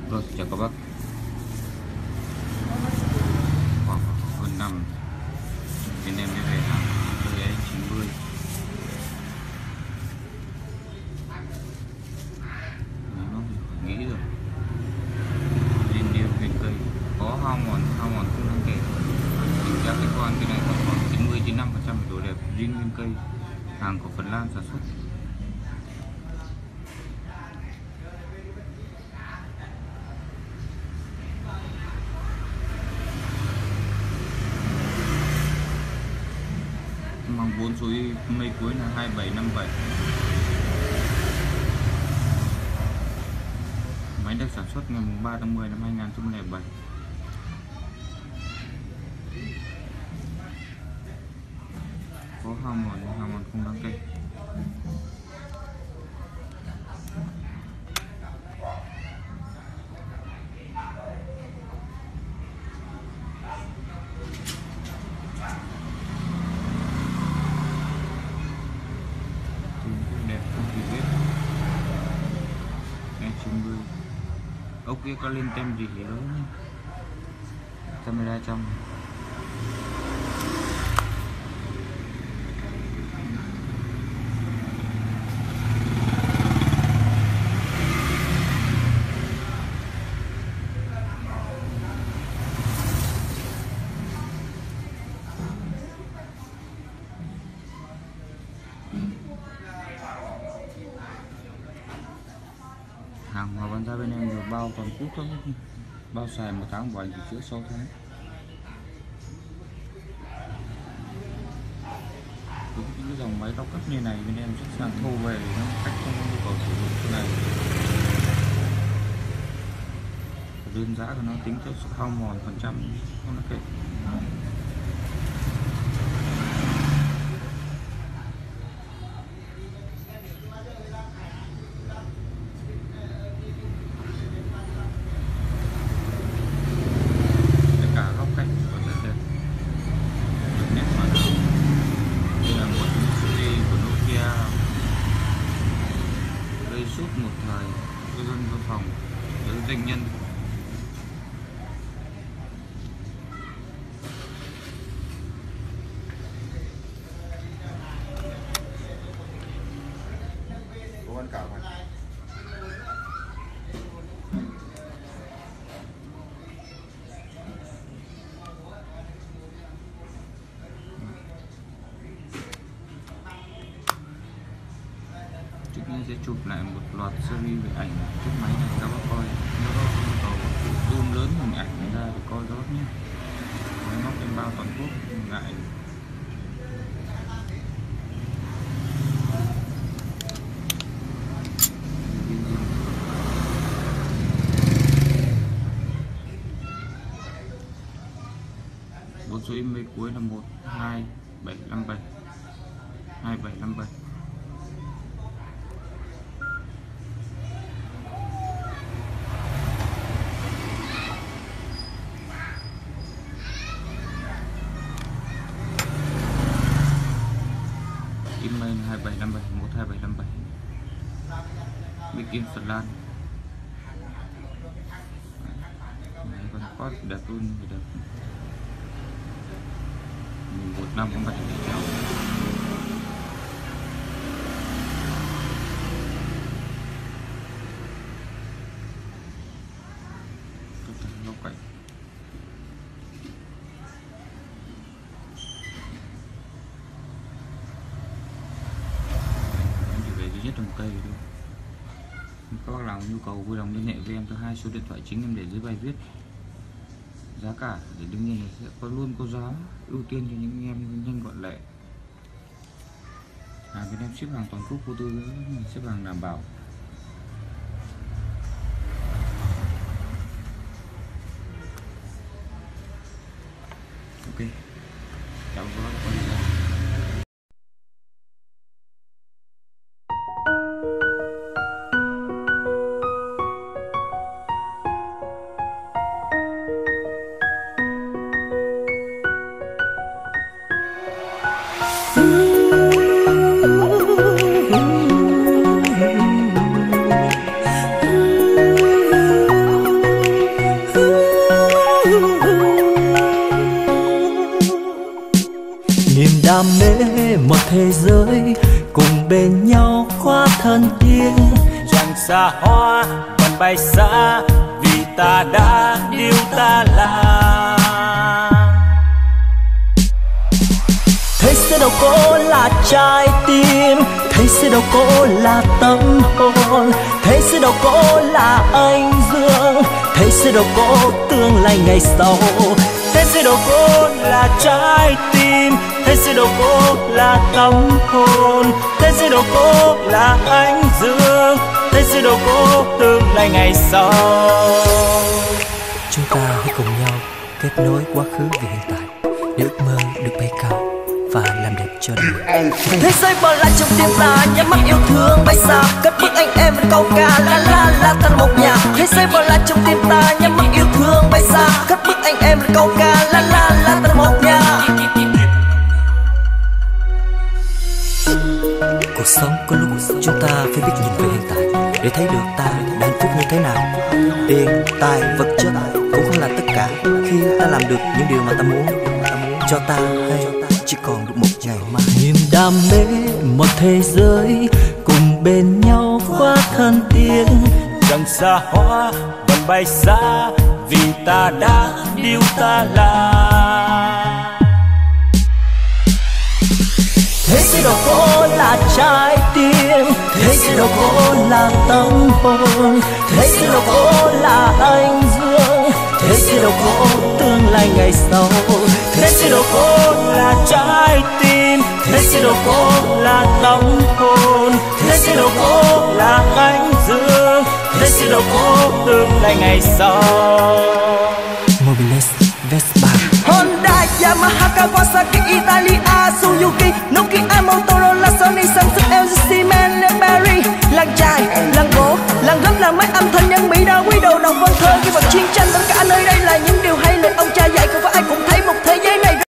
Vâng, chào các bác. Khoảng hơn năm bên em mới về hàng TS90. Nó thì khỏi nghĩ rồi. Lên điều khiển cây có hao mòn không đáng kể. Tính ra cái con cái này khoảng 90-95% độ đẹp riêng nguyên cây, hàng của Phần Lan sản xuất. Mang 4 số mây cuối là 2757. Máy được sản xuất ngày 3 tháng 10 năm 2007. Có hao mòn không đáng kể. Đẹp không thì biết. E90 ốc kia có lên tem gì đâu, camera trong. Hàng mà bán ra bên em được bao toàn quốc thôi, bao xài 1 tháng bảo hành thì chữa 6 tháng. Những dòng máy cao cấp như này bên em sẵn sàng thu về, nó khách không có nhu cầu sử dụng cái này. Đơn giá của nó tính theo sự hao mòn phần trăm không nó kệ. Suốt một thời cư dân văn phòng với doanh nhân. Có ăn cảo này. Chúng sẽ chụp lại một loạt series về ảnh chiếc máy này các bác coi. Nếu có nhu cầu zoom lớn hình ảnh ra thì coi tốt nhé. Máy móc trên bao toàn quốc ngại. Bốn số email cuối là 12757 2757. Email 2757 12757. Bikin Phần Lan. Đấy, con có đẹp luôn, đẹp. 11 năm cũng vậy để theo. Góc cạnh. Nhất trồng cây thôi. Có nào nhu cầu vui lòng liên hệ với em theo 2 số điện thoại chính em để dưới bài viết. Giá cả thì đương nhiên là sẽ có giá ưu tiên cho những em nhanh gọn lẹ. Hàng bên em ship hàng toàn quốc, vô tư ship hàng đảm bảo. Ok, chào các bạn. thế giới cùng bên nhau quá thân thiết. Chẳng xa hoa vẫn bay xa vì ta đã điều ta làm. Thế sẽ đâu có là trái tim, thế sẽ đâu có là tâm hồn, thế sẽ đâu có là anh dương, thế sẽ đâu có tương lai ngày sau. Thế sẽ đâu có là trái tim, thế sẽ đâu có là tâm hồn, thế sẽ đâu có là anh dương, thế sẽ đâu có tương lai ngày sau. Chúng ta hãy cùng nhau kết nối quá khứ và hiện tại để ước mơ được bay cao và làm đẹp cho đời. Thế giới bỏ lại trong tim ta, nhắm mắt yêu thương bay xa, cất bước anh em với câu ca la la la thành một nhà. Thế giới bỏ lại trong tim ta, nhắm mắt yêu thương bay xa, cất bước anh em với câu ca la la la thành một nhà. Cuộc sống có lúc chúng ta phải biết nhìn về hiện tại để thấy được ta đã hạnh phúc như thế nào. Tiền, tài, vật chất cũng không là tất cả khi ta làm được những điều mà ta muốn. Cho ta hay chỉ còn được một ngày mai. Niềm đam mê một thế giới cùng bên nhau quá thân thiết. Chẳng xa hoa vẫn bay xa vì ta đã điều ta làm. Thế sẽ đâu có là trái tim, thế sẽ đâu có là tâm hồn, thế sẽ đâu có là anh dương, thế sẽ đâu có tương lai ngày sau. Thế sẽ đâu có là trái tim, thế sẽ đâu có là tâm hồn, thế sẽ đâu có là anh dương, thế sẽ đâu có tương lai ngày sau. Mobiles Vespa, Honda, Yamaha, Kawasaki, Italia, Suzuki, Nokia, Motorola, Sony, Samsung, LG, Blackberry. Làng chài, làng gỗ, làng gấp, làng máy âm thanh nhân Mỹ đã quý đồ đồng vân thơ. Khi vật chiến tranh tất cả nơi đây là những điều hay.